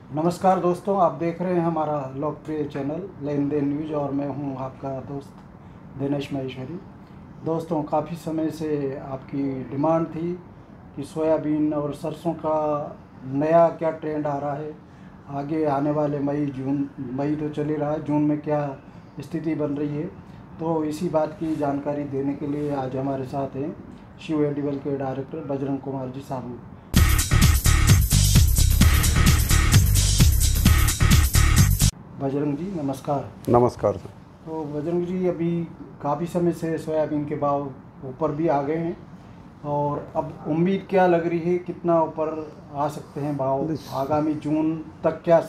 नमस्कार दोस्तों, आप देख रहे हैं हमारा लोकप्रिय चैनल लेन देन न्यूज और मैं हूं आपका दोस्त दिनेश महेश्वरी। दोस्तों, काफ़ी समय से आपकी डिमांड थी कि सोयाबीन और सरसों का नया क्या ट्रेंड आ रहा है, आगे आने वाले मई तो चल ही रहा है, जून में क्या स्थिति बन रही है। तो इसी बात की जानकारी देने के लिए आज हमारे साथ हैं शिव एडिबल के डायरेक्टर बजरंग कुमार जी साहब। बजरंग जी नमस्कार। नमस्कार सर। तो बजरंग जी, अभी काफ़ी समय से सोयाबीन के भाव ऊपर भी आ गए हैं और अब उम्मीद क्या लग रही है, कितना ऊपर आ सकते हैं भाव आगामी जून तक, क्या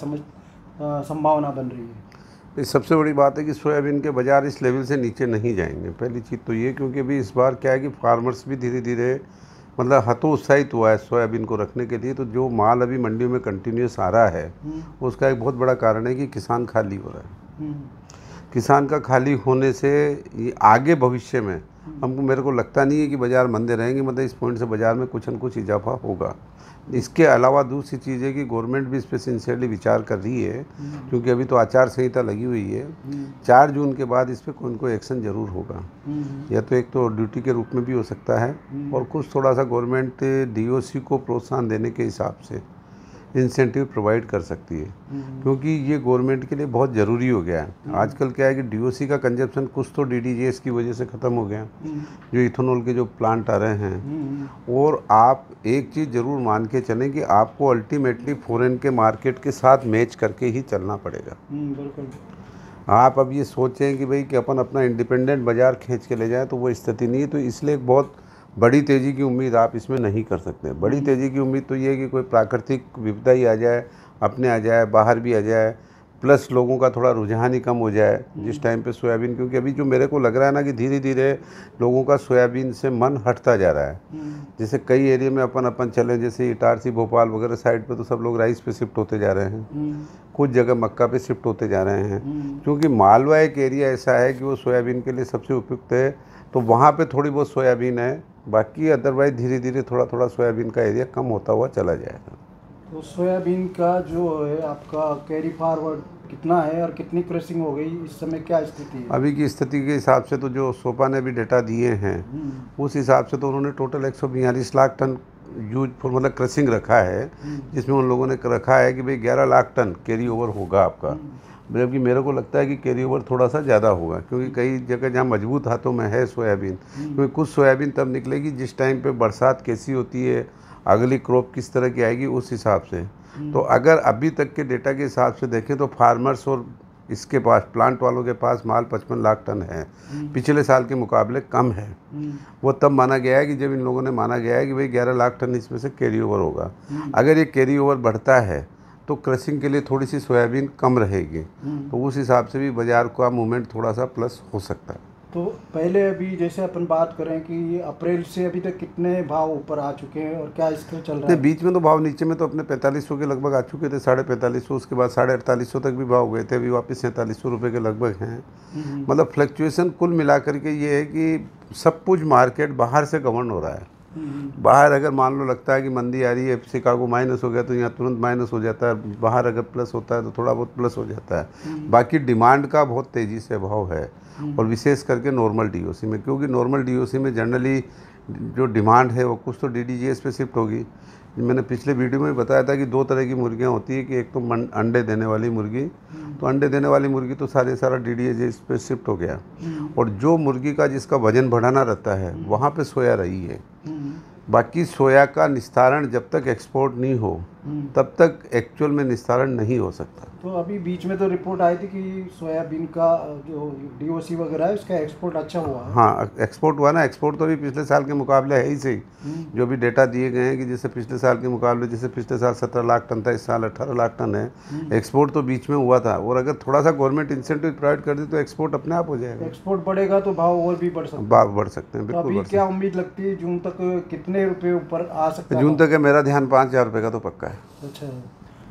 संभावना बन रही है? इस सबसे बड़ी बात है कि सोयाबीन के बाज़ार इस लेवल से नीचे नहीं जाएंगे। पहली चीज़ तो ये, क्योंकि अभी इस बार क्या है कि फार्मर्स भी धीरे धीरे मतलब हतोत्साहित हुआ है सोयाबीन को रखने के लिए। तो जो माल अभी मंडियों में कंटिन्यूस आ रहा है उसका एक बहुत बड़ा कारण है कि किसान खाली हो रहा है। किसान का खाली होने से ये आगे भविष्य में मेरे को लगता नहीं है कि बाज़ार मंदे रहेंगे। मतलब इस पॉइंट से बाज़ार में कुछ न कुछ इजाफा होगा। इसके अलावा दूसरी चीज़ है कि गवर्नमेंट भी इस पर सिंसियरली विचार कर रही है, क्योंकि अभी तो आचार संहिता लगी हुई है। 4 जून के बाद इस पर कोई न कोई एक्शन ज़रूर होगा। या तो एक तो ड्यूटी के रूप में भी हो सकता है और कुछ थोड़ा सा गवर्नमेंट डीओसी को प्रोत्साहन देने के हिसाब से इंसेंटिव प्रोवाइड कर सकती है, क्योंकि ये गवर्नमेंट के लिए बहुत ज़रूरी हो गया है। आजकल क्या है कि डीओसी का कंजप्शन कुछ तो डीडीजीएस की वजह से ख़त्म हो गया, जो इथेनॉल के जो प्लांट आ रहे हैं। और आप एक चीज़ ज़रूर मान के चलें कि आपको अल्टीमेटली फॉरेन के मार्केट के साथ मैच करके ही चलना पड़ेगा। बिल्कुल। आप अब ये सोचें कि भाई कि अपन अपना इंडिपेंडेंट बाज़ार खींच के ले जाएं, तो वो स्थिति नहीं है। तो इसलिए एक बहुत बड़ी तेज़ी की उम्मीद आप इसमें नहीं कर सकते। बड़ी तेज़ी की उम्मीद तो ये है कि कोई प्राकृतिक विपदा ही आ जाए, अपने आ जाए, बाहर भी आ जाए, प्लस लोगों का थोड़ा रुझान ही कम हो जाए जिस टाइम पे सोयाबीन। क्योंकि अभी जो मेरे को लग रहा है ना कि धीरे धीरे लोगों का सोयाबीन से मन हटता जा रहा है। जैसे कई एरिया में अपन चले, जैसे इटारसी भोपाल वगैरह साइड पे तो सब लोग राइस पे शिफ्ट होते जा रहे हैं, कुछ जगह मक्का पे शिफ्ट होते जा रहे हैं। क्योंकि मालवा एक एरिया ऐसा है कि वो सोयाबीन के लिए सबसे उपयुक्त है, तो वहाँ पे थोड़ी बहुत सोयाबीन है। बाकी अदरवाइज धीरे धीरे थोड़ा थोड़ा सोयाबीन का एरिया कम होता हुआ चला जाएगा। तो सोयाबीन का जो है आपका कैरी फॉरवर्ड कितना है और कितनी क्रशिंग हो गई, इस समय क्या स्थिति है? अभी की स्थिति के हिसाब से तो जो सोपा ने भी डेटा दिए हैं उस हिसाब से तो उन्होंने total 142 lakh ton use for मतलब क्रशिंग रखा है, जिसमें उन लोगों ने रखा है कि भाई 11 लाख टन कैरी ओवर होगा आपका। जबकि मेरे को लगता है कि कैरी ओवर थोड़ा सा ज़्यादा होगा, क्योंकि कई जगह जहाँ मजबूत हाथों में है सोयाबीन, क्योंकि कुछ सोयाबीन तब निकलेगी जिस टाइम पे बरसात कैसी होती है, अगली क्रॉप किस तरह की आएगी उस हिसाब से। तो अगर अभी तक के डेटा के हिसाब से देखें तो फार्मर्स और इसके पास प्लांट वालों के पास माल 55 लाख टन है, पिछले साल के मुकाबले कम है। वो तब माना गया है कि जब इन लोगों ने माना गया है कि भाई 11 लाख टन इसमें से कैरी ओवर होगा। अगर ये कैरी ओवर बढ़ता है तो क्रशिंग के लिए थोड़ी सी सोयाबीन कम रहेगी, तो उस हिसाब से भी बाज़ार का मूवमेंट थोड़ा सा प्लस हो सकता है। तो पहले अभी जैसे अपन बात करें कि अप्रैल से अभी तक कितने भाव ऊपर आ चुके हैं और क्या स्थिति चल रहा है? बीच में तो भाव नीचे में तो अपने 4500 के लगभग आ चुके थे, 4550, उसके बाद 4850 तक भी भाव गए थे, अभी वापस 4700 रुपये के लगभग हैं। मतलब फ्लक्चुएशन कुल मिलाकर के ये है कि सब कुछ मार्केट बाहर से गवर्न हो रहा है। बाहर अगर मान लो लगता है कि मंदी आ रही है, शिकागो माइनस हो गया तो यहाँ तुरंत माइनस हो जाता है, बाहर अगर प्लस होता है तो थोड़ा बहुत प्लस हो जाता है। बाकी डिमांड का बहुत तेज़ी से भाव है, और विशेष करके नॉर्मल डीओसी में, क्योंकि नॉर्मल डीओसी में जनरली जो डिमांड है वो कुछ तो डीडीजीएस पे शिफ्ट होगी। मैंने पिछले वीडियो में बताया था कि 2 तरह की मुर्गियाँ होती है, कि एक तो अंडे देने वाली मुर्गी, तो अंडे देने वाली मुर्गी तो सारा डीडीजीएस पे शिफ्ट हो गया, और जो मुर्गी का जिसका वजन बढ़ाना रहता है वहाँ पे सोया रही है। बाकी सोया का निस्तारण जब तक एक्सपोर्ट नहीं हो तब तक एक्चुअल में निस्तारण नहीं हो सकता। तो अभी बीच में तो रिपोर्ट आई थी कि सोयाबीन का जो डीओसी वगैरह है उसका एक्सपोर्ट अच्छा हुआ है। हाँ, एक्सपोर्ट हुआ ना। एक्सपोर्ट तो अभी पिछले साल के मुकाबले है ही सही। जो भी डेटा दिए गए हैं कि जैसे पिछले साल के मुकाबले, जैसे पिछले साल 17 लाख टन था, इस साल 18 लाख टन है। एक्सपोर्ट तो बीच में हुआ था, और अगर थोड़ा सा गवर्नमेंट इंसेंटिव प्रोवाइड कर दी तो एक्सपोर्ट अपने आप हो जाएगा। एक्सपोर्ट बढ़ेगा तो भाव और भी बढ़ सकते हैं। भाव बढ़ सकते हैं, तो बिल्कुल। अभी क्या उम्मीद लगती है जून तक कितने रुपए ऊपर आ सकता है? जून तक है, मेरा ध्यान 5000 रुपये का तो पक्का है। अच्छा,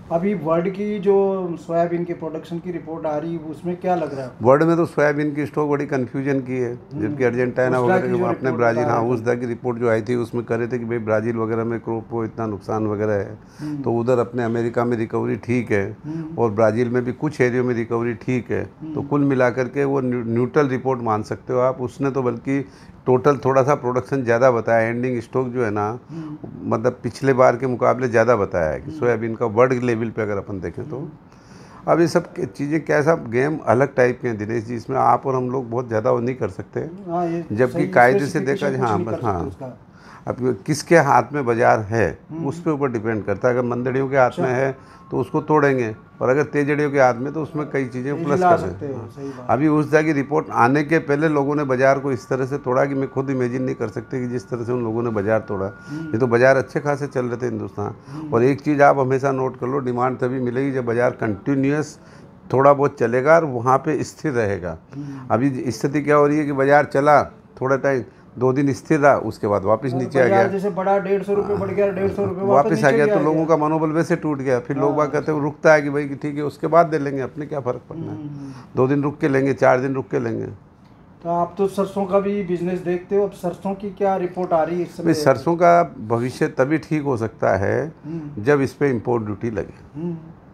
अभी वर्ल्ड की जो सोयाबीन के प्रोडक्शन की रिपोर्ट आ रही है उसमें क्या लग रहा है? वर्ल्ड में तो सोयाबीन की स्टॉक बड़ी कन्फ्यूजन की है, जबकि अर्जेंटीना उसका की वगैरह जो अपने रिपोर्ट ब्राज़ील, बता हाँ रहे उसदा की रिपोर्ट जो आई थी उसमें करे थे कि भाई ब्राज़ील वगैरह में क्रॉप को इतना नुकसान वगैरह है, तो उधर अपने अमेरिका में रिकवरी ठीक है और ब्राज़ील में भी कुछ एरियो में रिकवरी ठीक है। तो कुल मिलाकर के वो न्यूट्रल रिपोर्ट मान सकते हो आप। उसने तो बल्कि टोटल थोड़ा सा प्रोडक्शन ज़्यादा बताया, एंडिंग स्टॉक जो है ना मतलब पिछले बार के मुकाबले ज़्यादा बताया है कि सोयाबीन का वर्ल्ड लेवल पे अगर अपन देखें तो। अब ये सब चीज़ें कैसा गेम अलग टाइप के हैं दिनेश जी, इसमें आप और हम लोग बहुत ज़्यादा वो नहीं कर सकते, हाँ, ये जबकि सही कायदे से देखा स्पेसिफिकेशन जाए, कुछ हाँ नहीं बस कर सकते हाँ, उसका। अब किसके हाथ में बाजार है उस पे ऊपर डिपेंड करता है। अगर मंदड़ियों के हाथ में है तो उसको तोड़ेंगे, और अगर तेजड़ियों के हाथ में तो उसमें कई चीज़ें तेजी प्लस ला कर सकते दें। हो, हाँ। सही बात। अभी उस जगह रिपोर्ट आने के पहले लोगों ने बाजार को इस तरह से तोड़ा कि मैं खुद इमेजिन नहीं कर सकते कि जिस तरह से उन लोगों ने बाजार तोड़ा। ये तो बाजार अच्छे खासे चल रहे थे हिंदुस्तान। और एक चीज़ आप हमेशा नोट कर लो, डिमांड तभी मिलेगी जब बाजार कंटिन्यूस थोड़ा बहुत चलेगा और वहाँ पे स्थिर रहेगा। अभी स्थिति क्या हो रही है कि बाजार चला थोड़ा टाइम, 2 दिन स्थिर रहा, उसके बाद वापस नीचे आ गया, जैसे बड़ा 150 रुपये बढ़ गया, 150 रुपये वापस आ गया, तो लोगों का मनोबल वैसे टूट गया। फिर लोग बात कहते हैं रुकता है कि भाई कि ठीक है उसके बाद दे लेंगे, अपने क्या फ़र्क पड़ना है, 2 दिन रुक के लेंगे, 4 दिन रुक के लेंगे। तो आप तो सरसों का भी बिजनेस देखते हो, अब सरसों की क्या रिपोर्ट आ रही है इस समय? सरसों का भविष्य तभी ठीक हो सकता है जब इस पर इम्पोर्ट ड्यूटी लगे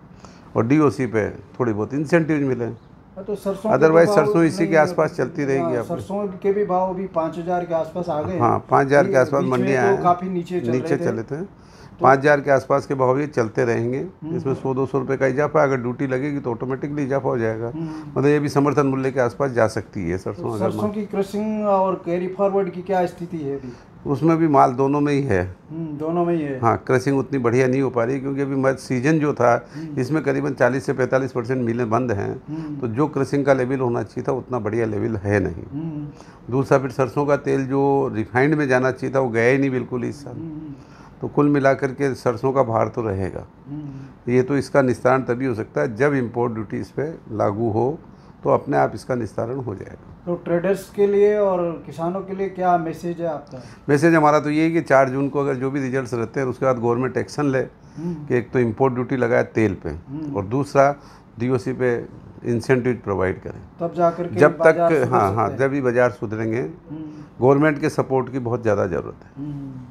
और डीओसी पे थोड़ी बहुत इंसेंटिव मिले। तो सरसों अदरवाइज सरसों इसी के आसपास चलती रहेगी। आप सरसों के भी भाव अभी 5,000 के आसपास आ गए। हाँ 5,000 के आसपास मंडियाँ हैं, तो काफ़ी नीचे चले थे। 5,000 के आसपास के भाव ये चलते रहेंगे। इसमें 100-200 रुपये का इजाफा, अगर ड्यूटी लगेगी तो ऑटोमेटिकली इजाफा हो जाएगा। मतलब ये भी समर्थन मूल्य के आसपास जा सकती है सरसों। तो सरसों की क्रशिंग और कैरी फॉरवर्ड की क्या स्थिति है अभी? उसमें भी माल दोनों में ही है। दोनों में ही है। हाँ, क्रशिंग उतनी बढ़िया नहीं हो पा रही क्योंकि अभी मध्य सीजन जो था इसमें करीबन 40 से 45% मिलें बंद हैं। तो जो क्रशिंग का लेवल होना चाहिए था उतना बढ़िया लेवल है नहीं। दूसरा फिर सरसों का तेल जो रिफाइंड में जाना चाहिए था वो गया ही नहीं बिल्कुल इस साल। तो कुल मिलाकर के सरसों का भार तो रहेगा। ये तो इसका निस्तारण तभी हो सकता है जब इम्पोर्ट ड्यूटी इस पर लागू हो, तो अपने आप इसका निस्तारण हो जाएगा। तो ट्रेडर्स के लिए और किसानों के लिए क्या मैसेज है आपका? मैसेज हमारा तो ये है कि 4 जून को अगर जो भी रिजल्ट्स रहते हैं उसके बाद गवर्नमेंट एक्शन ले कि एक तो इम्पोर्ट ड्यूटी लगाए तेल पे और दूसरा डीओसी पे इंसेंटिव प्रोवाइड करें, तब जाकर के जब तक हाँ जब भी बाजार सुधरेंगे। गवर्नमेंट के सपोर्ट की बहुत ज़्यादा ज़रूरत है।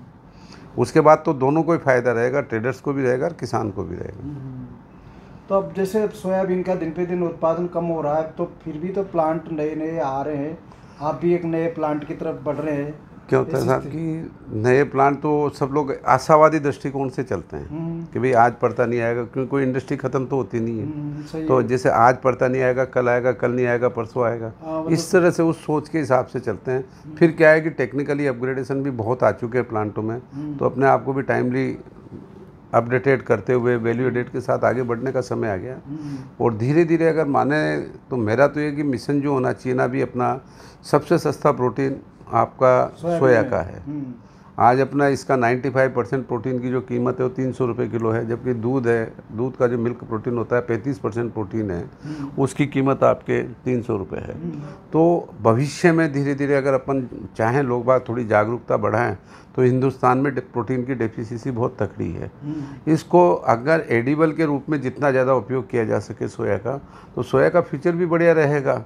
उसके बाद तो दोनों को ही फ़ायदा रहेगा, ट्रेडर्स को भी रहेगा और किसान को भी रहेगा। तो अब जैसे सोयाबीन का दिन पे दिन उत्पादन कम हो रहा है, तो फिर भी तो प्लांट नए नए आ रहे हैं, आप भी एक नए प्लांट की तरफ बढ़ रहे हैं। क्या होता है साहब कि नए प्लांट तो सब लोग आशावादी दृष्टिकोण से चलते हैं कि भाई आज पड़ता नहीं आएगा, क्योंकि कोई इंडस्ट्री ख़त्म तो होती नहीं है। तो जैसे आज पड़ता नहीं आएगा, कल आएगा, कल नहीं आएगा, परसों आएगा, इस तरह से उस सोच के हिसाब से चलते हैं। फिर क्या है कि टेक्निकली अपग्रेडेशन भी बहुत आ चुके हैं प्लांटों में, तो अपने आप को भी टाइमली अपडेटेड करते हुए वैल्यू एडेड के साथ आगे बढ़ने का समय आ गया। और धीरे धीरे अगर माने तो मेरा तो ये कि मिशन जो होना चाहिए ना, अभी अपना सबसे सस्ता प्रोटीन आपका सोया का है। आज अपना इसका 95% प्रोटीन की जो कीमत है वो 300 रुपये किलो है, जबकि दूध है, दूध का जो मिल्क प्रोटीन होता है 35% प्रोटीन है, उसकी कीमत आपके 300 रुपये है। तो भविष्य में धीरे धीरे अगर अपन चाहें लोग बाग थोड़ी जागरूकता बढ़ाएं तो हिंदुस्तान में प्रोटीन की डेफिशिएंसी बहुत तकड़ी है। इसको अगर एडिबल के रूप में जितना ज़्यादा उपयोग किया जा सके सोया का, तो सोया का फ्यूचर भी बढ़िया रहेगा।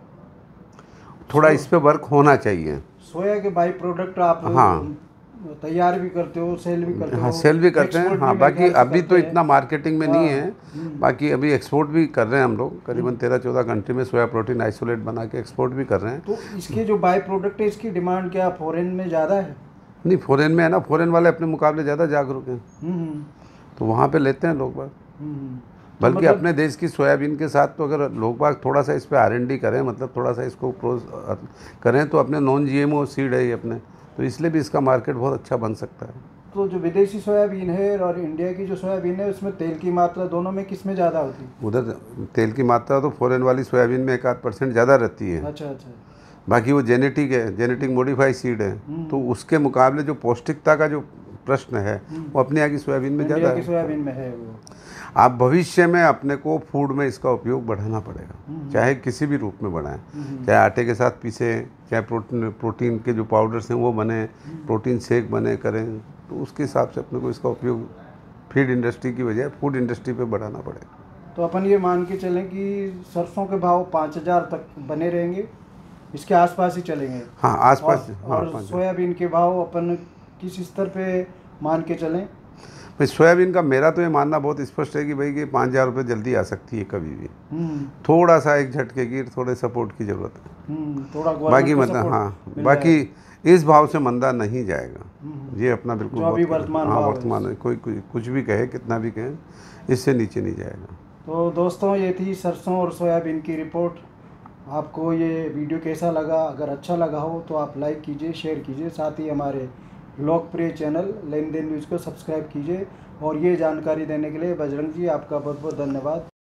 थोड़ा इस पर वर्क होना चाहिए। सोया के बाई प्रोडक्ट आप तैयार भी करते हो, सेल भी करते हो? हाँ, सेल भी करते हैं। हाँ, बाकी अभी तो इतना मार्केटिंग में नहीं है। बाकी अभी एक्सपोर्ट भी कर रहे हैं हम लोग, करीबन 13-14 कंट्री में सोया प्रोटीन आइसोलेट बना के एक्सपोर्ट भी कर रहे हैं। तो इसके जो बाई प्रोडक्ट है, इसकी डिमांड क्या फॉरेन में ज़्यादा है? नहीं, फॉरेन में है ना, फॉरेन वाले अपने मुकाबले ज़्यादा जागरूक हैं, तो वहाँ पे लेते हैं लोग बाग। बल्कि मतलब अपने देश की सोयाबीन के साथ तो अगर लोग बाग थोड़ा सा इस पर R&D करें, मतलब थोड़ा सा इसको करें, तो अपने नॉन GMO सीड है ये अपने, तो इसलिए भी इसका मार्केट बहुत अच्छा बन सकता है। तो जो विदेशी सोयाबीन है और इंडिया की जो सोयाबीन है, उसमें तेल की मात्रा दोनों में किस में ज़्यादा होती है? उधर तेल की मात्रा तो फॉरेन वाली सोयाबीन में 1-8% ज़्यादा रहती है। अच्छा अच्छा। बाकी वो जेनेटिक है, जेनेटिक मॉडिफाइड सीड है, तो उसके मुकाबले जो पौष्टिकता का जो प्रश्न है वो अपने यहाँ की सोयाबीन में ज़्यादा है। सोयाबीन में है वो। आप भविष्य में अपने को फूड में इसका उपयोग बढ़ाना पड़ेगा, चाहे किसी भी रूप में बढ़ाएं, चाहे आटे के साथ पीसें, चाहे प्रोटीन के जो पाउडर्स हैं वो बने, प्रोटीन शेक बने करें, तो उसके हिसाब से अपने को इसका उपयोग फीड इंडस्ट्री की बजाय फूड इंडस्ट्री पे बढ़ाना पड़ेगा। तो अपन ये मान के चलें कि सरसों के भाव 5,000 तक बने रहेंगे, इसके आसपास ही चलेंगे। हाँ आसपास। हाँ और सोयाबीन के भाव अपन किस स्तर पे मान के चलें? भाई सोयाबीन का मेरा तो ये मानना बहुत स्पष्ट है कि भाई कि 5,000 रुपये जल्दी आ सकती है कभी भी। थोड़ा सा एक झटके की, थोड़े सपोर्ट की ज़रूरत है। थोड़ा बाकी मतलब हाँ, बाकी इस भाव से मंदा नहीं जाएगा, ये अपना बिल्कुल जो अभी वर्तमान हाँ वर्तमान है। कोई कुछ भी कहे, कितना भी कहे, इससे नीचे नहीं जाएगा। तो दोस्तों ये थी सरसों और सोयाबीन की रिपोर्ट। आपको ये वीडियो कैसा लगा? अगर अच्छा लगा हो तो आप लाइक कीजिए, शेयर कीजिए, साथ ही हमारे लोकप्रिय चैनल लेन देन न्यूज़ को सब्सक्राइब कीजिए। और ये जानकारी देने के लिए बजरंग जी आपका बहुत बहुत धन्यवाद।